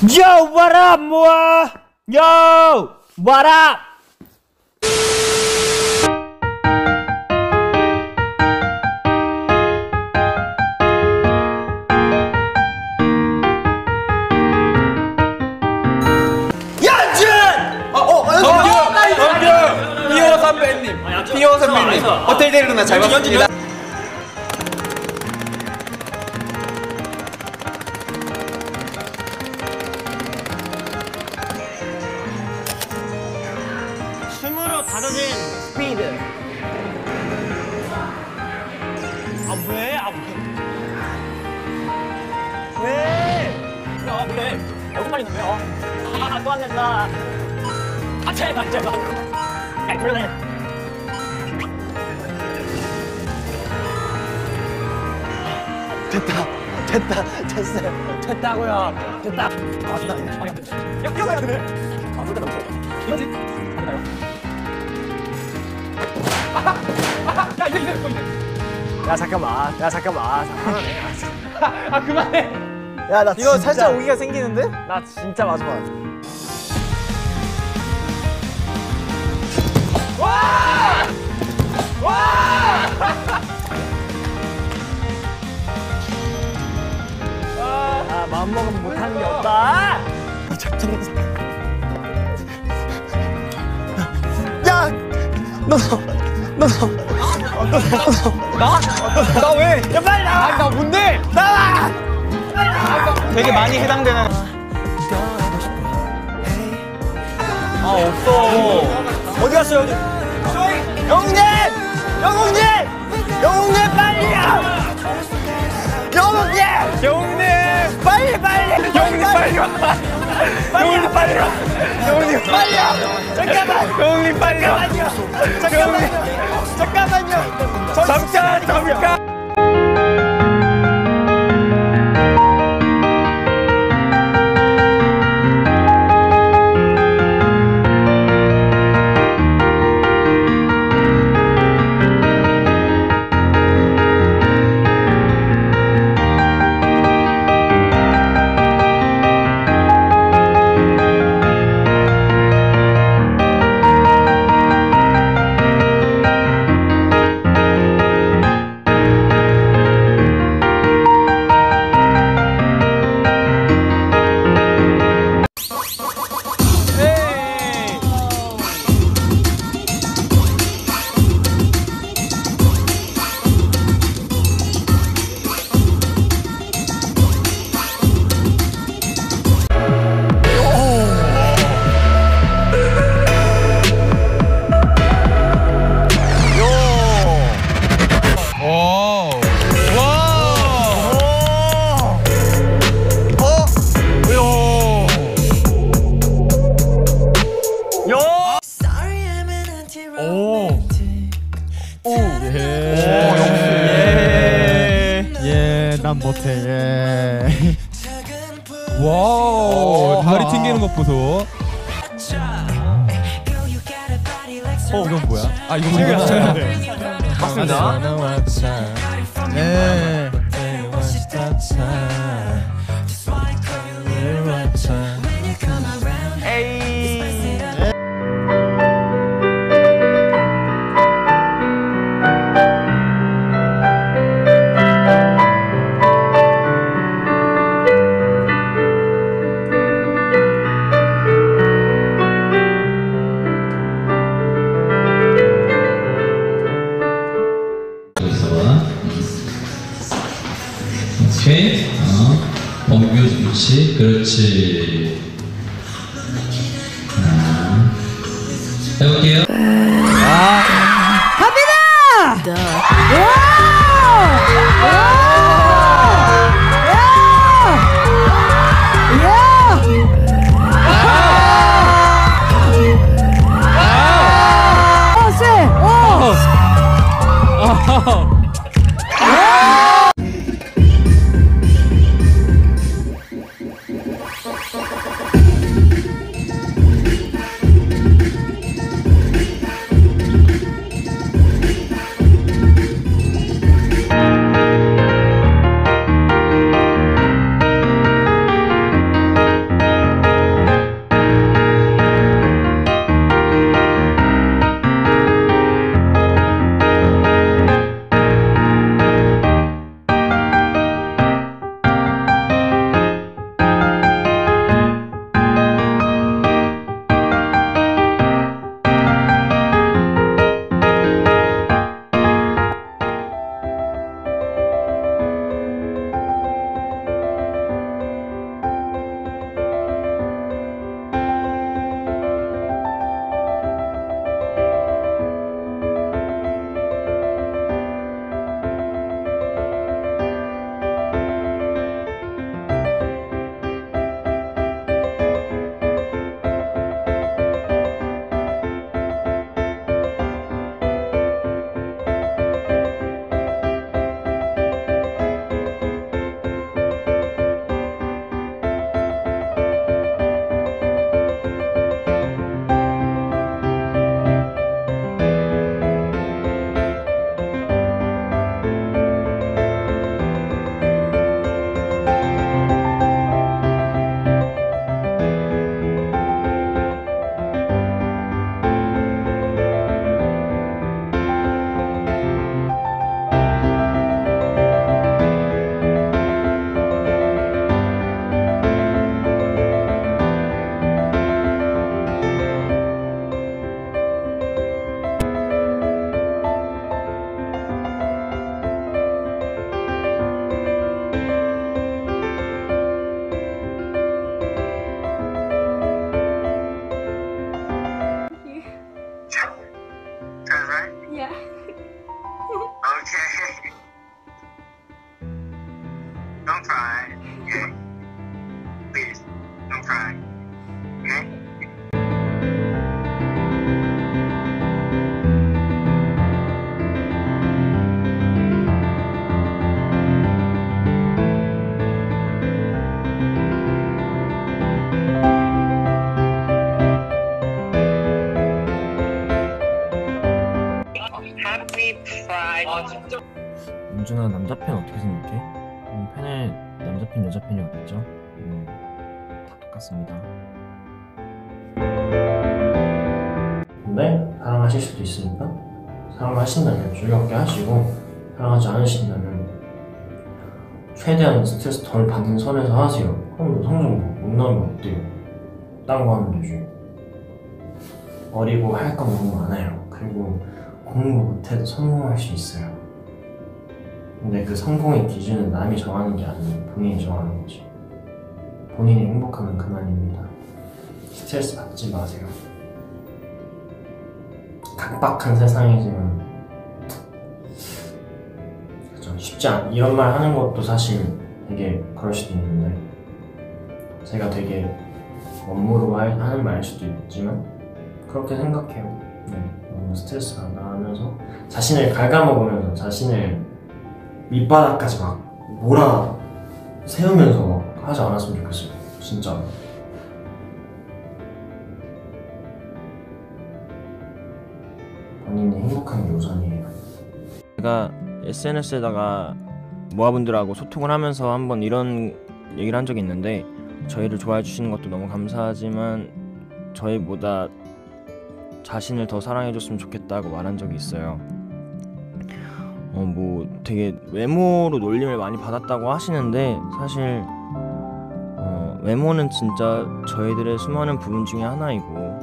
Yo, what up, boy? Yo, what up? 피오 선배님, 피오 선배님, 호텔 데리루나 잘 봤습니다. 춤으로 다져진 스피드. 아 왜? 왜? 야 그래. 얼굴만이 넘겨. 또 안 된다. 아 제발. 야 그러네. 됐어요. 됐다고요. 됐다. 야 뛰어가야 되네. 아 그래 이거지? 야 이거. 야 잠깐만. 그만해. 아 그만해. 야 나 이거 살짝 오기가 생기는데? 나 진짜 마지막. 아, 마음먹으면 못하는 게 없다. 야, 나 왜? 야 빨리 나와. 아니, 나 뭔데? 나와. 되게 많이 해당되는. 아 없어. 어디 갔어요? 영웅님 빨리요. 영웅님 빨리 잠깐만요. 난 못해. 와우, 다리 튕기는 것 보소. 이건 뭐야? 아 이거 뭐야? 맞습니다. 네. 오케이. 범규 좋지. 그렇지. 해볼게요. 갑니다! don't try. Okay? Please, don't try. Okay? Happy Pride. 윤준아, 남자 팬 어떻게 생각해? 팬에 남자 팬, 여자 팬이 어딨죠? 다 똑같습니다. 근데 사랑하실 수도 있으니까 사랑하신다면 즐겁게 하시고, 사랑하지 않으신다면 최대한 스트레스 덜 받는 선에서 하세요. 그럼 성적 못 나오면 어때요? 딴 거 하면 되지. 어리고 할 건 너무 많아요. 그리고 공부 못해도 성공할 수 있어요. 근데 그 성공의 기준은 남이 정하는 게 아니에요. 본인이 정하는 거지. 본인이 행복하면 그만입니다. 스트레스 받지 마세요. 각박한 세상이지만 그죠, 쉽지 않. 이런 말 하는 것도 사실 되게 그럴 수도 있는데, 제가 되게 원모로 하는 말일 수도 있지만 그렇게 생각해요. 너무 스트레스 받아하면서 자신을 갉아먹으면서 자신을 밑바닥까지 막 몰아 세우면서 막 하지 않았으면 좋겠어요. 진짜. 본인이 행복한 게 우선이에요. 제가 SNS에다가 모아분들하고 소통을 하면서 한번 이런 얘기를 한 적이 있는데, 저희를 좋아해 주시는 것도 너무 감사하지만 저희보다 자신을 더 사랑해줬으면 좋겠다고 말한 적이 있어요. 뭐 되게 외모로 놀림을 많이 받았다고 하시는데, 사실 외모는 진짜 저희들의 수많은 부분 중에 하나이고,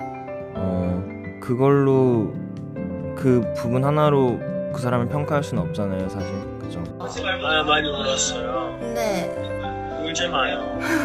그걸로 그 부분 하나로 그 사람을 평가할 수는 없잖아요, 사실. 그죠? 아, 많이 울었어요. 네. 울지 마요.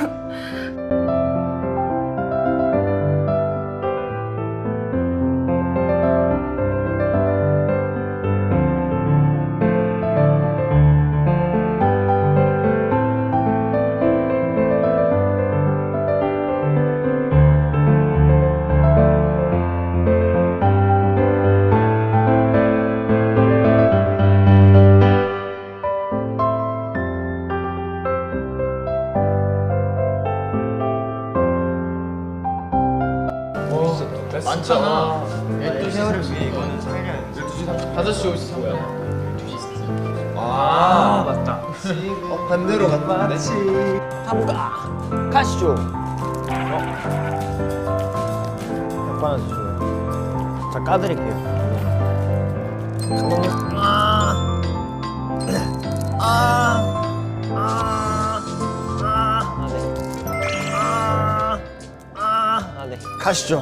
많잖아. 12세월을 위해 이거는 살려야 돼. 12시 5시 3분. 12시. 아, 맞다. 반대로 갔다. 한가 가시죠. 몇 번 주세요. 자, 까드릴게요. 감독님. 네. 가시죠.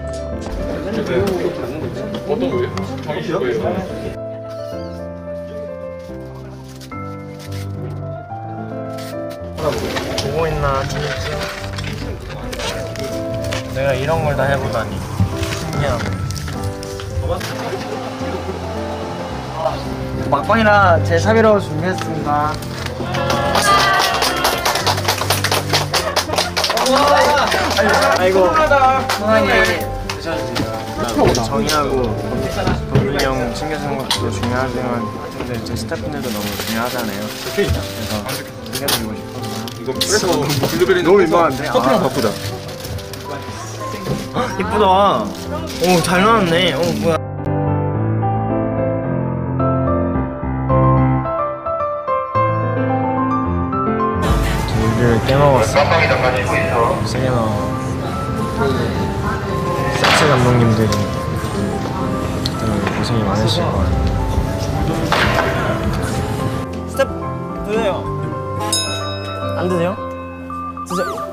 어떤 거예요? 정식 거예요? 보고 있나? 내가 이런 걸 다 해보다니 신기하네. 막방이라 제 샵이라고 준비했습니다. 아이고 편하게 드셔주세요. 정이하고 범준이 형 챙겨주는 것도 중요하지만 근데 제 스태프분들도 너무 중요하잖아요. 그래서 챙겨드리고 싶어서. 이거 그래서 블루베리 너무 민망한데? 커피랑 바꾸자. 이쁘다. 오, 잘 나왔네. 뭐야. 저희를 깨먹었어. 세게 나와. 섹스 감독님들이 고생이 많으실 거야. 스텝 드세요. 안 드세요? 드세요.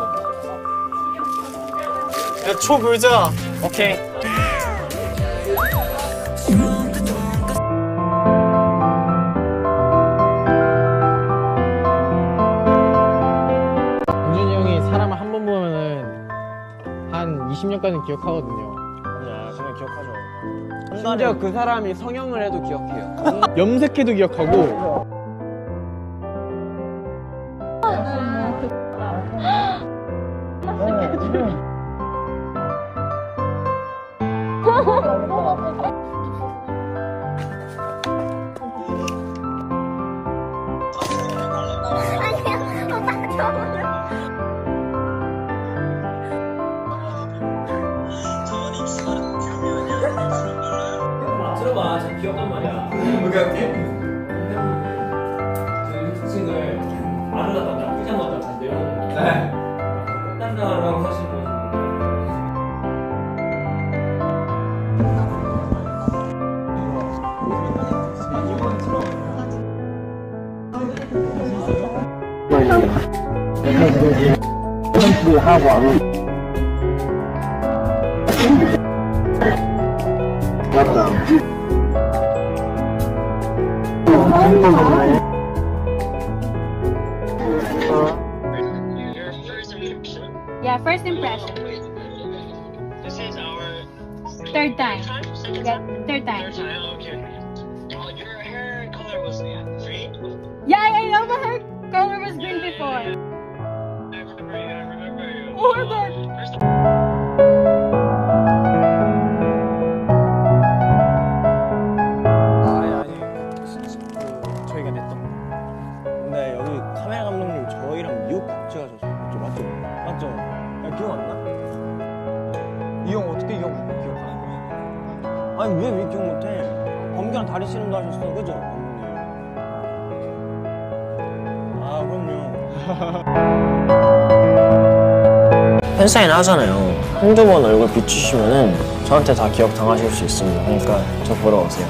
야, 초 보자. 오케이. 윤준이 형이 사람을 한 번 보면은 한 20년까지는 기억하거든요. 아니야, 그냥 기억하죠. 심지어 그 사람이 성형을 해도 기억해요. 염색해도 기억하고. 들어봐, 참 귀엽단 말이야. 뭐가 어때? 그 특징을 말을 하다가 뜨자마자 다시 내려오는 거. 네. 딴다라고 하시는 거죠. Yeah, first impression. This is our Third time. Second Yeah, time? third time. Third time, okay. Your hair color was green? Yeah, I know my hair color was green before. I remember you. Oh my god. First 아니 저희가 냈던 거. 근데 여기 카메라 감독님 저희랑 미국 찍어줬죠. 맞죠? 야 기억 안 나? 이 형 어떻게 기억하는 거야? 아니 왜 기억 못해? 범규랑 다리 씨름도 하셨어, 그죠? 감독님. 아 그럼요. 팬사인 하잖아요. 한두 번 얼굴 비추시면은 저한테 다 기억 당하실 수 있습니다. 그러니까 저 보러 오세요.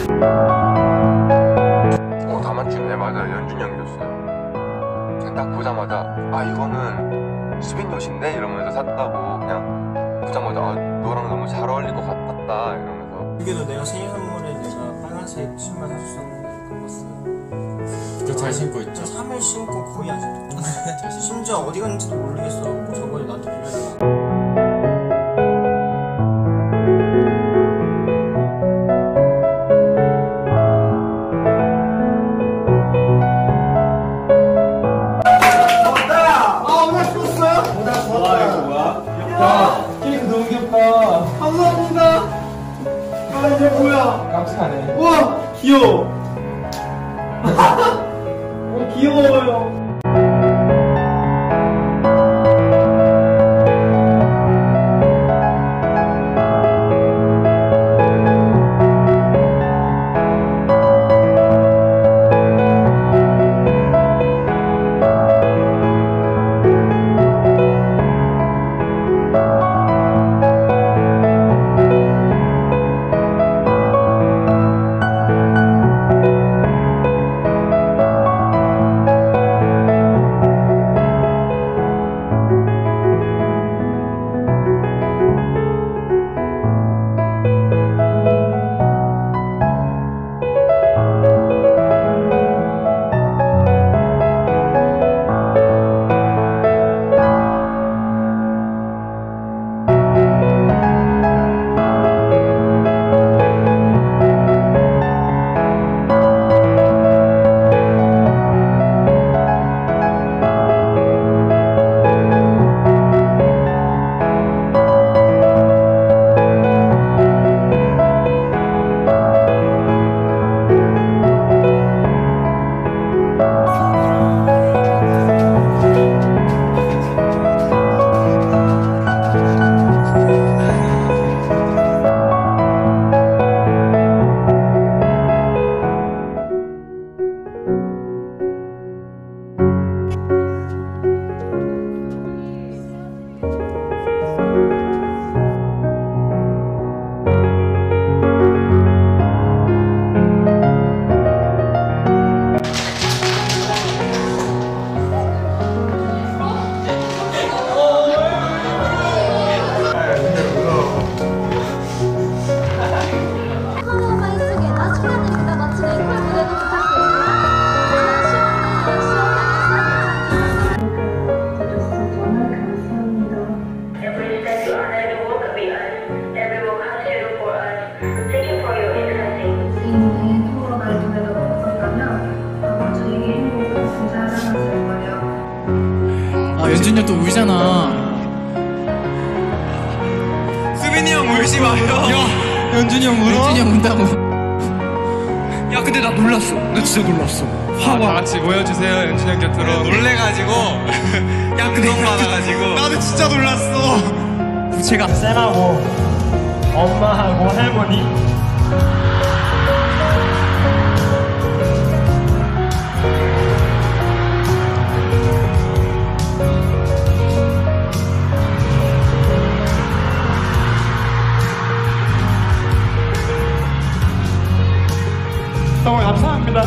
다맞춤 네 맞아요. 연준이 형이었어요. 그냥 딱 보자마자 아 이거는 수빈 옷인데 이러면서 샀다고 그냥 보자마자 아 너랑 너무 잘 어울릴 것 같았다 이러면서. 이게도 내가 생일 선물에 내가 빨간색 신발 사줬었는데 그거 봤어요. 그거 잘 신고 있죠? 3일 신고 거의 아직도. 심지어 어디 갔는지도 모르겠어. 저번에 나한테 빌려줘. 연준이 형 또 울잖아. 수빈이 형 울지 마요. 야, 연준이 형 울어? 연준이 형 운다고. 야, 근데 나 놀랐어. 나 진짜 놀랐어. 다 같이 모여주세요. 연준이 형 곁으로. 놀래가지고 야 그동 많아가지고 나도 진짜 놀랐어. 부채가 쌤하고 엄마하고 할머니 너무 감사합니다.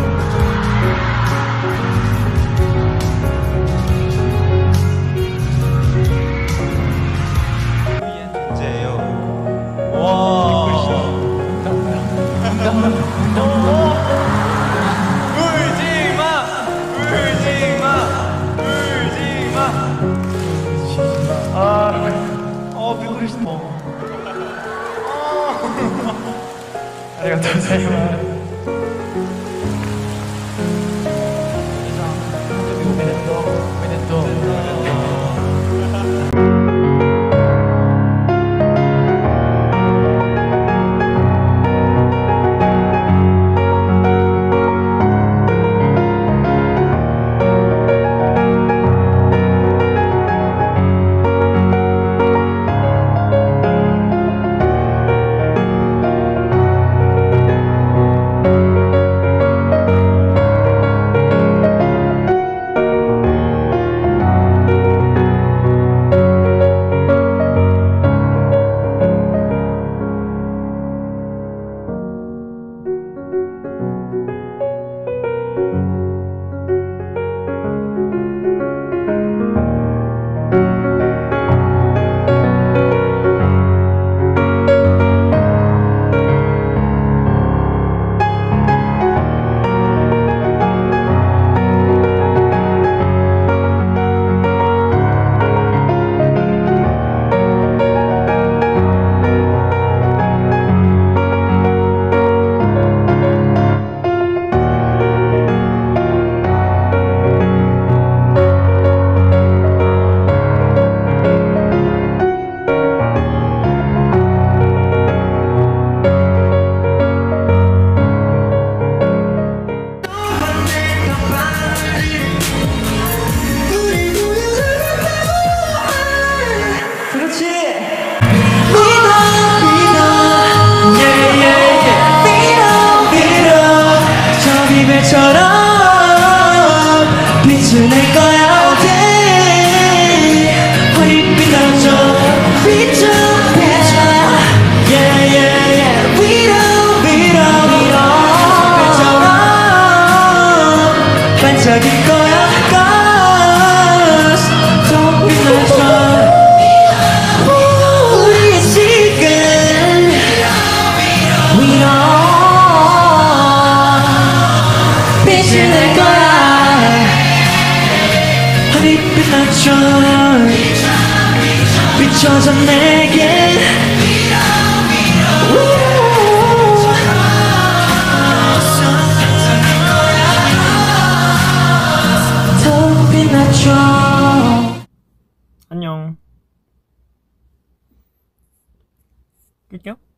비춰져 내게 더 빛나줘. 안녕. 끌게요.